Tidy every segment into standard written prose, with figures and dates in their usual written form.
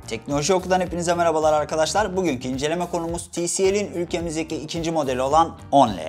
Teknoloji Oku'dan hepinize merhabalar arkadaşlar. Bugünkü inceleme konumuz TCL'in ülkemizdeki ikinci modeli olan 10L.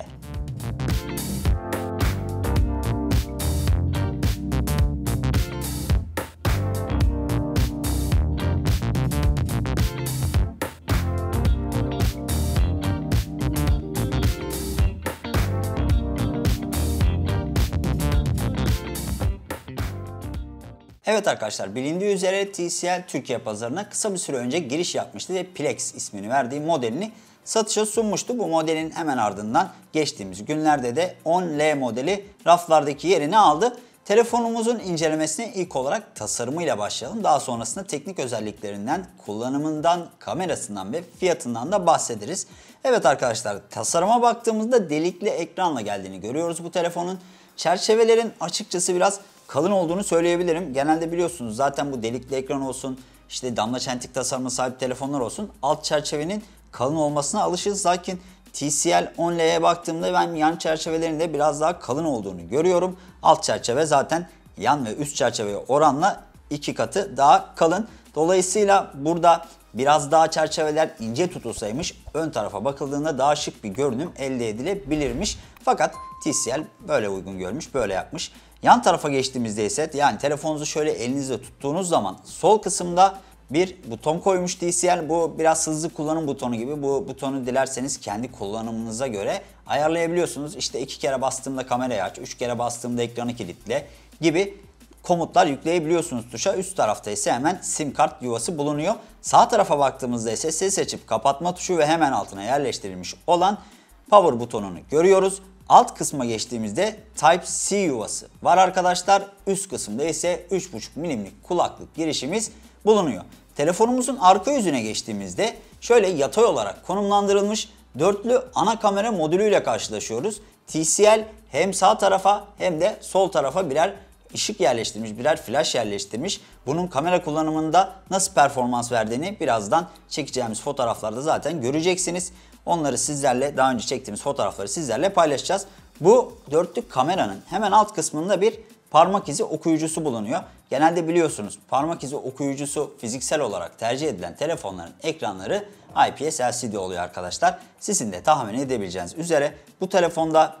Evet arkadaşlar, bilindiği üzere TCL Türkiye pazarına kısa bir süre önce giriş yapmıştı ve Plex ismini verdiği modelini satışa sunmuştu. Bu modelin hemen ardından geçtiğimiz günlerde de 10L modeli raflardaki yerini aldı. Telefonumuzun incelemesine ilk olarak tasarımıyla başlayalım. Daha sonrasında teknik özelliklerinden, kullanımından, kamerasından ve fiyatından da bahsederiz. Evet arkadaşlar, tasarıma baktığımızda delikli ekranla geldiğini görüyoruz bu telefonun. Çerçevelerin açıkçası biraz kalın olduğunu söyleyebilirim. Genelde biliyorsunuz zaten bu delikli ekran olsun, işte damla çentik tasarımına sahip telefonlar olsun, alt çerçevenin kalın olmasına alışığız. Lakin TCL 10L'ye baktığımda ben yan çerçevelerin de biraz daha kalın olduğunu görüyorum. Alt çerçeve zaten yan ve üst çerçeveye oranla 2 katı daha kalın. Dolayısıyla burada biraz daha çerçeveler ince tutulsaymış, ön tarafa bakıldığında daha şık bir görünüm elde edilebilirmiş. Fakat TCL böyle uygun görmüş, böyle yapmış. Yan tarafa geçtiğimizde ise, yani telefonunuzu şöyle elinizde tuttuğunuz zaman sol kısımda bir buton koymuş TCL. Bu biraz hızlı kullanım butonu gibi. Bu butonu dilerseniz kendi kullanımınıza göre ayarlayabiliyorsunuz. İşte 2 kere bastığımda kamerayı aç, 3 kere bastığımda ekranı kilitle gibi komutlar yükleyebiliyorsunuz tuşa. Üst tarafta ise hemen sim kart yuvası bulunuyor. Sağ tarafa baktığımızda ise ses açıp kapatma tuşu ve hemen altına yerleştirilmiş olan power butonunu görüyoruz. Alt kısma geçtiğimizde Type-C yuvası var arkadaşlar. Üst kısımda ise 3.5 milimlik kulaklık girişimiz bulunuyor. Telefonumuzun arka yüzüne geçtiğimizde şöyle yatay olarak konumlandırılmış dörtlü ana kamera modülüyle karşılaşıyoruz. TCL hem sağ tarafa hem de sol tarafa birer ışık yerleştirmiş, birer flash yerleştirmiş. Bunun kamera kullanımında nasıl performans verdiğini birazdan çekeceğimiz fotoğraflarda zaten göreceksiniz. Onları sizlerle, daha önce çektiğimiz fotoğrafları sizlerle paylaşacağız. Bu dörtlü kameranın hemen alt kısmında bir parmak izi okuyucusu bulunuyor. Genelde biliyorsunuz parmak izi okuyucusu fiziksel olarak tercih edilen telefonların ekranları IPS LCD oluyor arkadaşlar. Sizin de tahmin edebileceğiniz üzere bu telefonda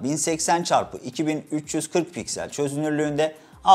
1080x2340 piksel çözünürlüğünde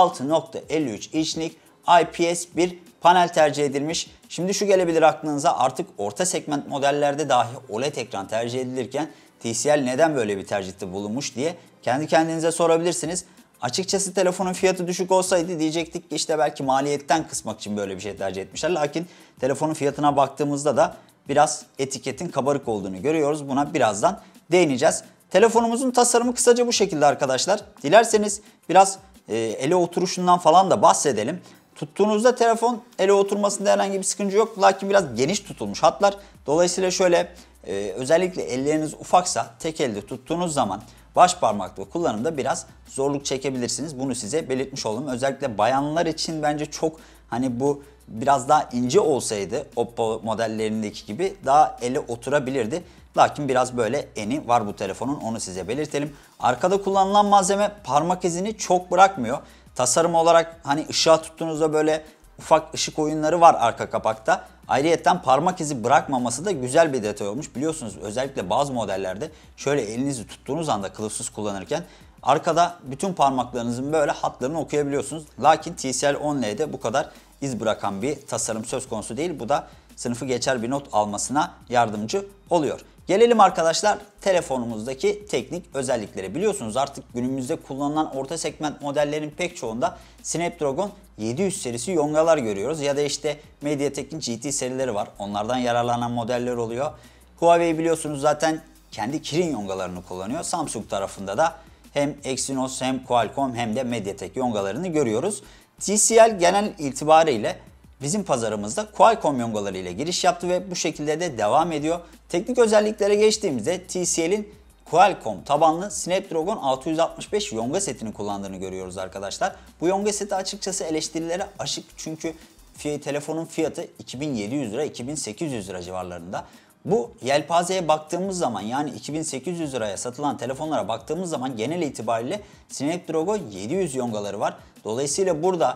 6.53 inçlik IPS bir panel tercih edilmiş. Şimdi şu gelebilir aklınıza, artık orta segment modellerde dahi OLED ekran tercih edilirken TCL neden böyle bir tercihte bulunmuş diye kendi kendinize sorabilirsiniz. Açıkçası telefonun fiyatı düşük olsaydı diyecektik ki işte belki maliyetten kısmak için böyle bir şey tercih etmişler. Lakin telefonun fiyatına baktığımızda da biraz etiketin kabarık olduğunu görüyoruz. Buna birazdan değineceğiz. Telefonumuzun tasarımı kısaca bu şekilde arkadaşlar. Dilerseniz biraz ele oturuşundan falan da bahsedelim. Tuttuğunuzda telefon ele oturmasında herhangi bir sıkıntı yok. Lakin biraz geniş tutulmuş hatlar. Dolayısıyla şöyle özellikle elleriniz ufaksa tek elde tuttuğunuz zaman baş parmakla kullanımda biraz zorluk çekebilirsiniz. Bunu size belirtmiş oldum. Özellikle bayanlar için bence çok, hani bu biraz daha ince olsaydı Oppo modellerindeki gibi daha ele oturabilirdi. Lakin biraz böyle eni var bu telefonun, onu size belirtelim. Arkada kullanılan malzeme parmak izini çok bırakmıyor. Tasarım olarak hani ışığa tuttuğunuzda böyle ufak ışık oyunları var arka kapakta. Ayrıyeten parmak izi bırakmaması da güzel bir detay olmuş. Biliyorsunuz özellikle bazı modellerde şöyle elinizi tuttuğunuz anda kılıfsız kullanırken arkada bütün parmaklarınızın böyle hatlarını okuyabiliyorsunuz. Lakin TCL 10L'de bu kadar iz bırakan bir tasarım söz konusu değil. Bu da sınıfı geçer bir not almasına yardımcı oluyor. Gelelim arkadaşlar telefonumuzdaki teknik özelliklere. Biliyorsunuz artık günümüzde kullanılan orta segment modellerin pek çoğunda Snapdragon 700 serisi yongalar görüyoruz. Ya da işte MediaTek'in GT serileri var. Onlardan yararlanan modeller oluyor. Huawei biliyorsunuz zaten kendi Kirin yongalarını kullanıyor. Samsung tarafında da hem Exynos hem Qualcomm hem de MediaTek yongalarını görüyoruz. TCL genel itibariyle bizim pazarımızda Qualcomm yongaları ile giriş yaptı ve bu şekilde de devam ediyor. Teknik özelliklere geçtiğimizde TCL'in Qualcomm tabanlı Snapdragon 665 yonga setini kullandığını görüyoruz arkadaşlar. Bu yonga seti açıkçası eleştirilere açık, çünkü telefonun fiyatı 2700 lira 2800 lira civarlarında. Bu yelpazeye baktığımız zaman, yani 2800 liraya satılan telefonlara baktığımız zaman genel itibariyle Snapdragon 700 yongaları var. Dolayısıyla burada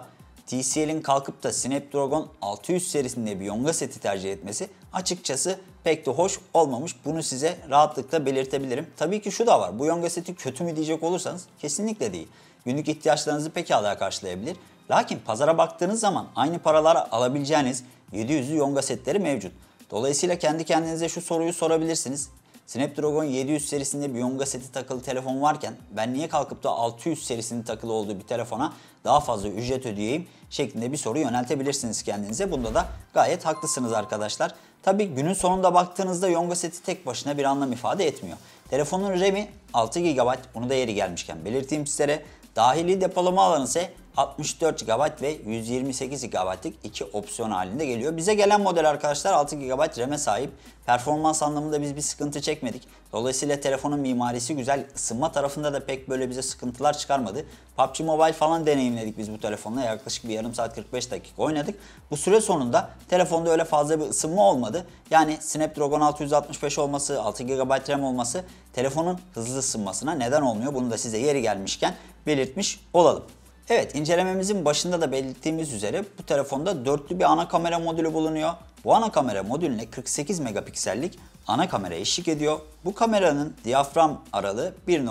TCL'in kalkıp da Snapdragon 600 serisinde bir Yonga seti tercih etmesi açıkçası pek de hoş olmamış. Bunu size rahatlıkla belirtebilirim. Tabii ki şu da var. Bu Yonga seti kötü mü diyecek olursanız kesinlikle değil. Günlük ihtiyaçlarınızı pekala karşılayabilir. Lakin pazara baktığınız zaman aynı paralara alabileceğiniz 700'lü Yonga setleri mevcut. Dolayısıyla kendi kendinize şu soruyu sorabilirsiniz. Snapdragon 700 serisinde bir Yonga seti takılı telefon varken ben niye kalkıp da 600 serisinin takılı olduğu bir telefona daha fazla ücret ödeyeyim şeklinde bir soru yöneltebilirsiniz kendinize. Bunda da gayet haklısınız arkadaşlar. Tabii günün sonunda baktığınızda Yonga seti tek başına bir anlam ifade etmiyor. Telefonun RAM'i 6 GB, bunu da yeri gelmişken belirteyim sizlere. Dahili depolama alanı ise 64 GB ve 128 GB'lık iki opsiyon halinde geliyor. Bize gelen model arkadaşlar 6 GB RAM'e sahip. Performans anlamında biz bir sıkıntı çekmedik. Dolayısıyla telefonun mimarisi güzel. Isınma tarafında da pek böyle bize sıkıntılar çıkarmadı. PUBG Mobile falan deneyimledik biz bu telefonla. Yaklaşık bir yarım saat 45 dakika oynadık. Bu süre sonunda telefonda öyle fazla bir ısınma olmadı. Yani Snapdragon 665 olması, 6 GB RAM olması telefonun hızlı ısınmasına neden olmuyor. Bunu da size yeri gelmişken belirtmiş olalım. Evet, incelememizin başında da belirttiğimiz üzere bu telefonda dörtlü bir ana kamera modülü bulunuyor. Bu ana kamera modülüne 48 megapiksellik ana kamera eşlik ediyor. Bu kameranın diyafram aralığı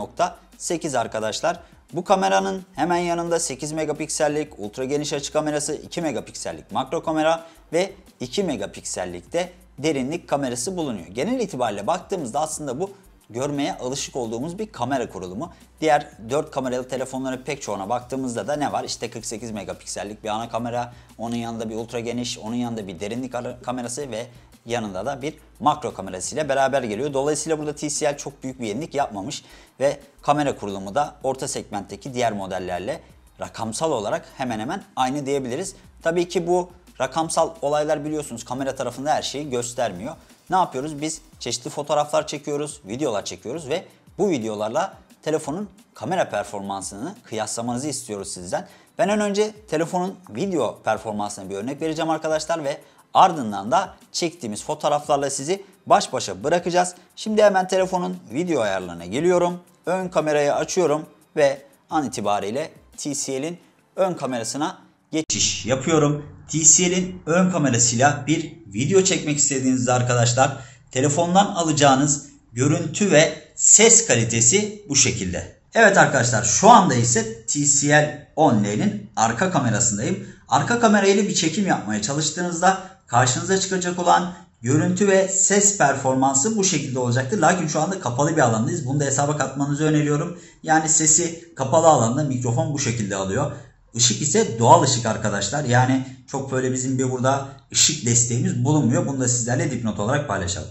1.8 arkadaşlar. Bu kameranın hemen yanında 8 megapiksellik ultra geniş açı kamerası, 2 megapiksellik makro kamera ve 2 megapiksellik de derinlik kamerası bulunuyor. Genel itibariyle baktığımızda aslında bu görmeye alışık olduğumuz bir kamera kurulumu. Diğer 4 kameralı telefonların pek çoğuna baktığımızda da ne var? İşte 48 megapiksellik bir ana kamera, onun yanında bir ultra geniş, onun yanında bir derinlik kamerası ve yanında da bir makro kamerasıyla beraber geliyor. Dolayısıyla burada TCL çok büyük bir yenilik yapmamış ve kamera kurulumu da orta segmentteki diğer modellerle rakamsal olarak hemen hemen aynı diyebiliriz. Tabii ki bu rakamsal olaylar biliyorsunuz kamera tarafında her şeyi göstermiyor. Ne yapıyoruz? Biz çeşitli fotoğraflar çekiyoruz, videolar çekiyoruz ve bu videolarla telefonun kamera performansını kıyaslamanızı istiyoruz sizden. Ben önce telefonun video performansına bir örnek vereceğim arkadaşlar ve ardından da çektiğimiz fotoğraflarla sizi baş başa bırakacağız. Şimdi hemen telefonun video ayarlarına geliyorum. Ön kamerayı açıyorum ve an itibariyle TCL'in ön kamerasına geçiş yapıyorum. TCL'in ön kamerasıyla bir video çekmek istediğinizde arkadaşlar telefondan alacağınız görüntü ve ses kalitesi bu şekilde. Evet arkadaşlar, şu anda ise TCL Only'nin arka kamerasındayım. Arka kamerayla bir çekim yapmaya çalıştığınızda karşınıza çıkacak olan görüntü ve ses performansı bu şekilde olacaktır. Lakin şu anda kapalı bir alandayız. Bunu da hesaba katmanızı öneriyorum. Yani sesi kapalı alanda mikrofon bu şekilde alıyor. Işık ise doğal ışık arkadaşlar. Yani çok böyle bizim bir burada ışık desteğimiz bulunmuyor. Bunu da sizlerle dipnot olarak paylaşalım.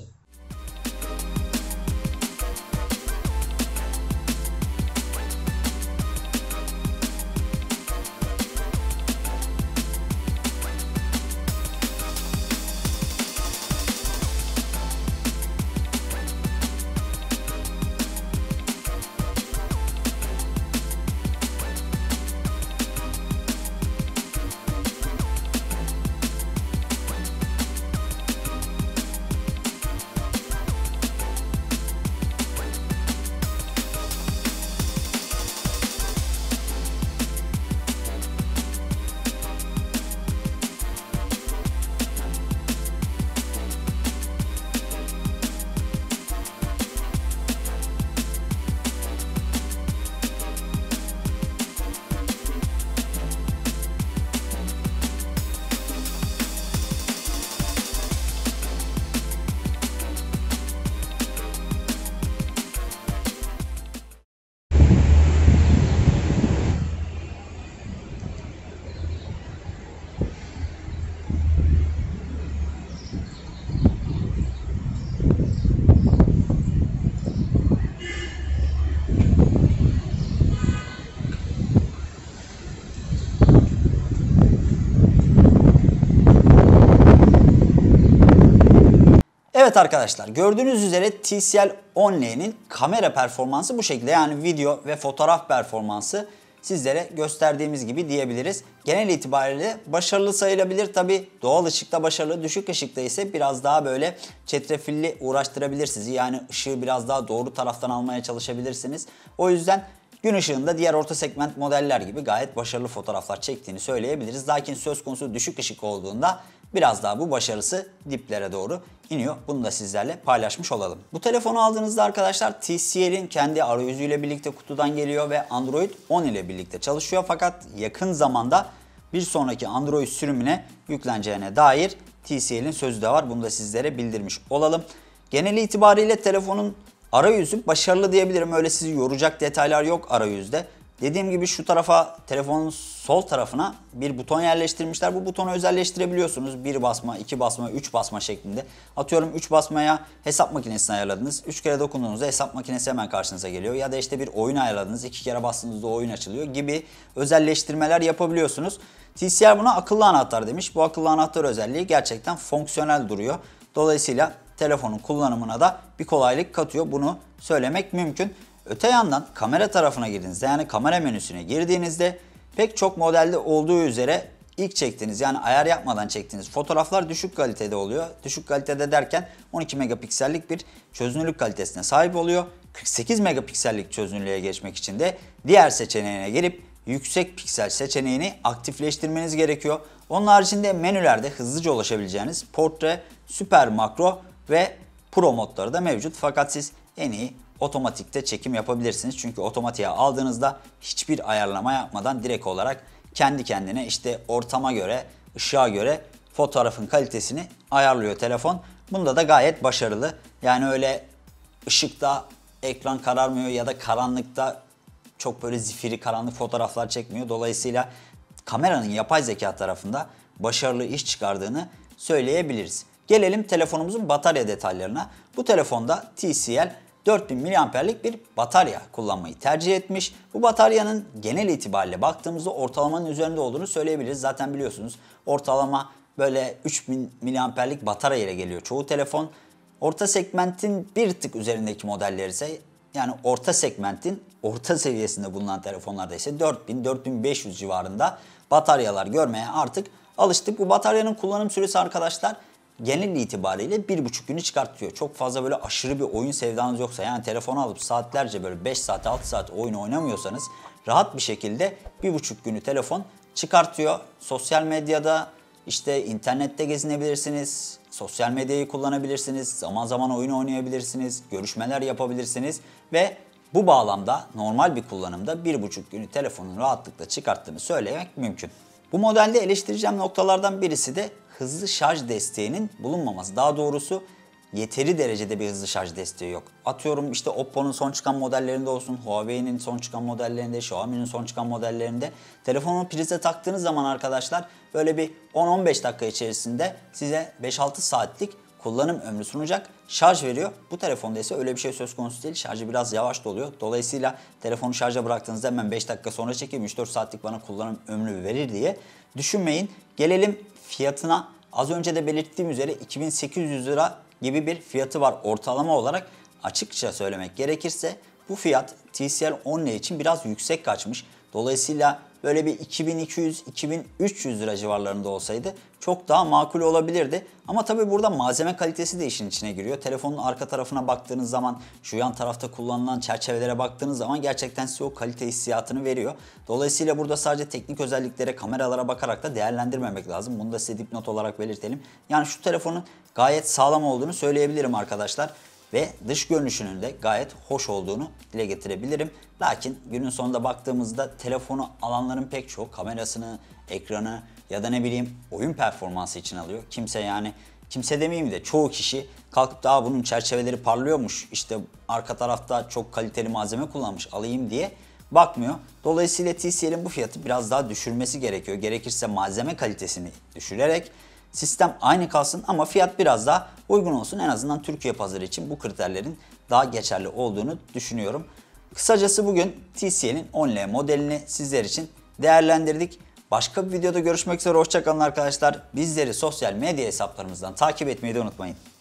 Evet arkadaşlar, gördüğünüz üzere TCL Only'nin kamera performansı bu şekilde. Yani video ve fotoğraf performansı sizlere gösterdiğimiz gibi diyebiliriz. Genel itibariyle başarılı sayılabilir. Tabi doğal ışıkta başarılı, düşük ışıkta ise biraz daha böyle çetrefilli uğraştırabilir sizi. Yani ışığı biraz daha doğru taraftan almaya çalışabilirsiniz. O yüzden gün ışığında diğer orta segment modeller gibi gayet başarılı fotoğraflar çektiğini söyleyebiliriz. Lakin söz konusu düşük ışık olduğunda biraz daha bu başarısı diplere doğru iniyor. Bunu da sizlerle paylaşmış olalım. Bu telefonu aldığınızda arkadaşlar TCL'in kendi arayüzüyle birlikte kutudan geliyor ve Android 10 ile birlikte çalışıyor. Fakat yakın zamanda bir sonraki Android sürümüne yükleneceğine dair TCL'in sözü de var. Bunu da sizlere bildirmiş olalım. Genel itibariyle telefonun arayüzü başarılı diyebilirim. Öyle sizi yoracak detaylar yok arayüzde. Dediğim gibi şu tarafa, telefonun sol tarafına bir buton yerleştirmişler. Bu butonu özelleştirebiliyorsunuz. 1 basma, 2 basma, 3 basma şeklinde. Atıyorum 3 basmaya hesap makinesini ayarladınız. 3 kere dokunduğunuzda hesap makinesi hemen karşınıza geliyor. Ya da işte bir oyun ayarladınız. 2 kere bastığınızda oyun açılıyor gibi özelleştirmeler yapabiliyorsunuz. TCL buna akıllı anahtar demiş. Bu akıllı anahtar özelliği gerçekten fonksiyonel duruyor. Dolayısıyla telefonun kullanımına da bir kolaylık katıyor. Bunu söylemek mümkün. Öte yandan kamera tarafına girdiğinizde, yani kamera menüsüne girdiğinizde pek çok modelde olduğu üzere ilk çektiğiniz, yani ayar yapmadan çektiğiniz fotoğraflar düşük kalitede oluyor. Düşük kalitede derken 12 megapiksellik bir çözünürlük kalitesine sahip oluyor. 48 megapiksellik çözünürlüğe geçmek için de diğer seçeneğine gelip yüksek piksel seçeneğini aktifleştirmeniz gerekiyor. Onun haricinde menülerde hızlıca ulaşabileceğiniz portre, süper makro ve pro modları da mevcut. Fakat siz en iyi otomatikte çekim yapabilirsiniz. Çünkü otomatiğe aldığınızda hiçbir ayarlama yapmadan direkt olarak kendi kendine işte ortama göre, ışığa göre fotoğrafın kalitesini ayarlıyor telefon. Bunda da gayet başarılı. Yani öyle ışıkta ekran kararmıyor ya da karanlıkta çok böyle zifiri karanlık fotoğraflar çekmiyor. Dolayısıyla kameranın yapay zeka tarafında başarılı iş çıkardığını söyleyebiliriz. Gelelim telefonumuzun batarya detaylarına. Bu telefonda TCL 4000 mAh'lik bir batarya kullanmayı tercih etmiş. Bu bataryanın genel itibariyle baktığımızda ortalamanın üzerinde olduğunu söyleyebiliriz. Zaten biliyorsunuz ortalama böyle 3000 mAh'lik batarya ile geliyor çoğu telefon. Orta segmentin bir tık üzerindeki modeller ise, yani orta segmentin orta seviyesinde bulunan telefonlarda ise 4000-4500 civarında bataryalar görmeye artık alıştık. Bu bataryanın kullanım süresi arkadaşlar genel itibariyle 1,5 günü çıkartıyor. Çok fazla böyle aşırı bir oyun sevdanız yoksa, yani telefonu alıp saatlerce böyle 5 saat 6 saat oyun oynamıyorsanız rahat bir şekilde 1,5 günü telefon çıkartıyor. Sosyal medyada işte internette gezinebilirsiniz, sosyal medyayı kullanabilirsiniz, zaman zaman oyun oynayabilirsiniz, görüşmeler yapabilirsiniz ve bu bağlamda normal bir kullanımda 1,5 günü telefonun rahatlıkla çıkarttığını söylemek mümkün. Bu modelde eleştireceğim noktalardan birisi de hızlı şarj desteğinin bulunmaması. Daha doğrusu yeteri derecede bir hızlı şarj desteği yok. Atıyorum işte Oppo'nun son çıkan modellerinde olsun, Huawei'nin son çıkan modellerinde, Xiaomi'nin son çıkan modellerinde telefonu prize taktığınız zaman arkadaşlar böyle bir 10-15 dakika içerisinde size 5-6 saatlik kullanım ömrü sunacak şarj veriyor. Bu telefonda ise öyle bir şey söz konusu değil. Şarjı biraz yavaş doluyor. Dolayısıyla telefonu şarja bıraktığınızda hemen 5 dakika sonra çekeyim 3-4 saatlik bana kullanım ömrü verir diye düşünmeyin. Gelelim fiyatına. Az önce de belirttiğim üzere 2800 lira gibi bir fiyatı var ortalama olarak. Açıkça söylemek gerekirse bu fiyat TCL 10 için biraz yüksek kaçmış. Dolayısıyla böyle bir 2200-2300 lira civarlarında olsaydı çok daha makul olabilirdi. Ama tabii burada malzeme kalitesi de işin içine giriyor. Telefonun arka tarafına baktığınız zaman, şu yan tarafta kullanılan çerçevelere baktığınız zaman gerçekten size o kalite hissiyatını veriyor. Dolayısıyla burada sadece teknik özelliklere, kameralara bakarak da değerlendirmemek lazım. Bunu da size dipnot olarak belirtelim. Yani şu telefonun gayet sağlam olduğunu söyleyebilirim arkadaşlar. Ve dış görünüşünün de gayet hoş olduğunu dile getirebilirim. Lakin günün sonunda baktığımızda telefonu alanların pek çoğu kamerasını, ekranı ya da ne bileyim oyun performansı için alıyor. Kimse demeyeyim de çoğu kişi kalkıp daha bunun çerçeveleri parlıyormuş, işte arka tarafta çok kaliteli malzeme kullanmış alayım diye bakmıyor. Dolayısıyla TCL'in bu fiyatı biraz daha düşürmesi gerekiyor. Gerekirse malzeme kalitesini düşürerek sistem aynı kalsın ama fiyat biraz daha uygun olsun. En azından Türkiye pazarı için bu kriterlerin daha geçerli olduğunu düşünüyorum. Kısacası bugün TCL'in 10L modelini sizler için değerlendirdik. Başka bir videoda görüşmek üzere. Hoşça kalın arkadaşlar. Bizleri sosyal medya hesaplarımızdan takip etmeyi de unutmayın.